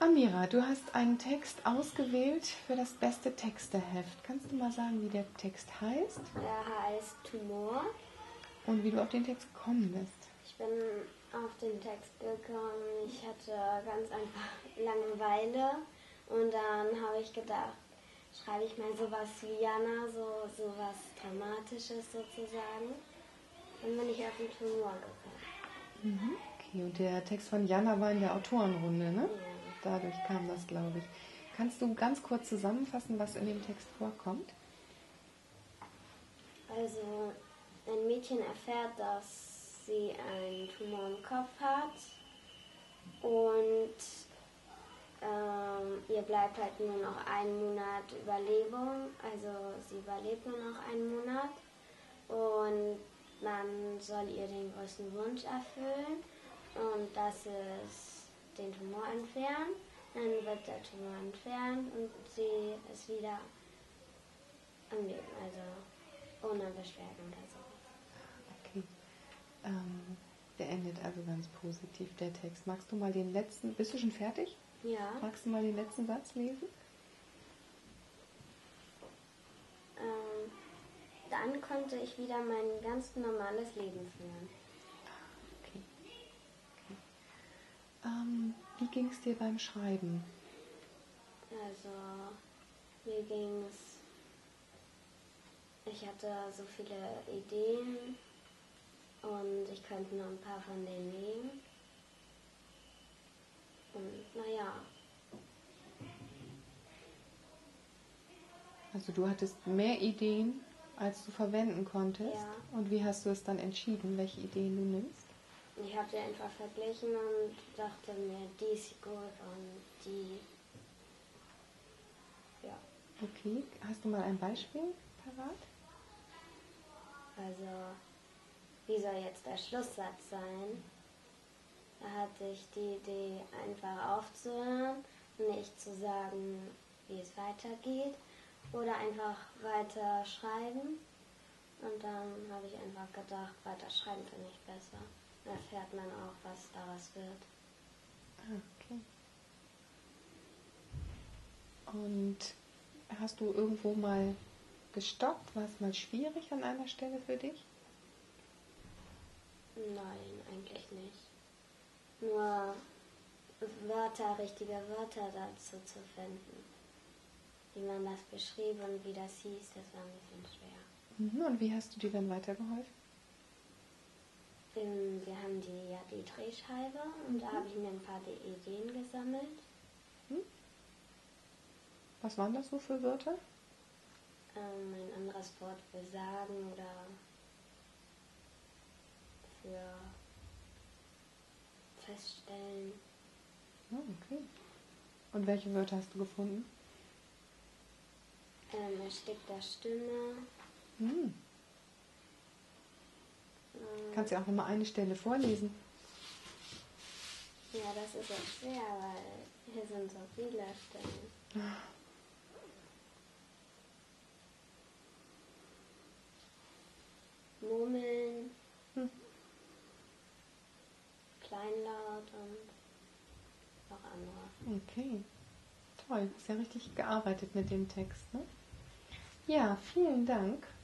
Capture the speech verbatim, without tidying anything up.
Amira, du hast einen Text ausgewählt für das beste Texteheft. Kannst du mal sagen, wie der Text heißt? Er heißt Tumor. Und wie du auf den Text gekommen bist? Ich bin auf den Text gekommen. Ich hatte ganz einfach Langeweile. Und dann habe ich gedacht, schreibe ich mal sowas wie Jana, so sowas Dramatisches sozusagen. Dann bin ich auf den Tumor gekommen. Mhm. Okay, und der Text von Jana war in der Autorenrunde, ne? Ja. Dadurch kam das, glaube ich. Kannst du ganz kurz zusammenfassen, was in dem Text vorkommt? Also, ein Mädchen erfährt, dass sie einen Tumor im Kopf hat und ähm, ihr bleibt halt nur noch ein Monat Überlebung, also sie überlebt nur noch einen Monat und man soll ihr den größten Wunsch erfüllen und das ist den Tumor entfernen. Dann wird der Tumor entfernt und sie ist wieder am Leben, also ohne Beschwerden oder sowas. Okay. Ähm, der endet also ganz positiv, der Text. Magst du mal den letzten, bist du schon fertig? Ja. Magst du mal den letzten Satz lesen? Ähm, dann konnte ich wieder mein ganz normales Leben führen. Okay. Okay. Ähm, wie ging es dir beim Schreiben? Also, mir ging es, ich hatte so viele Ideen und ich könnte nur ein paar von denen nehmen. Und naja. Also du hattest mehr Ideen, als du verwenden konntest. Ja. Und wie hast du es dann entschieden, welche Ideen du nimmst? Ich habe sie einfach verglichen und dachte mir, die ist gut und die, ja. Okay, hast du mal ein Beispiel parat? Also, wie soll jetzt der Schlusssatz sein? Da hatte ich die Idee, einfach aufzuhören und nicht zu sagen, wie es weitergeht. Oder einfach weiter schreiben. Und dann habe ich einfach gedacht, weiter schreiben finde ich besser. Dann erfährt man auch, was daraus wird. Ah, okay. Und hast du irgendwo mal gestoppt? War es mal schwierig an einer Stelle für dich? Nein, eigentlich nicht. Nur Wörter, richtige Wörter dazu zu finden. Wie man das beschrieb und wie das hieß, das war ein bisschen schwer. Mhm. Und wie hast du dir dann weitergeholfen? Ähm, Wir haben die, ja, die Drehscheibe und da habe ich mir ein paar Ideen gesammelt. Hm? Was waren das so für Wörter? Ähm, ein anderes Wort für sagen oder für feststellen. Oh, okay. Und welche Wörter hast du gefunden? Ähm, Erstick der Stimme. Hm. Ähm, Kannst du auch noch mal eine Stelle vorlesen? ja, das ist jetzt schwer, weil hier sind so viele Stellen. Murmeln, Hm. Kleinlaut und noch andere. Okay, toll. Hast ja richtig gearbeitet mit dem Text, ne? Ja, vielen Dank.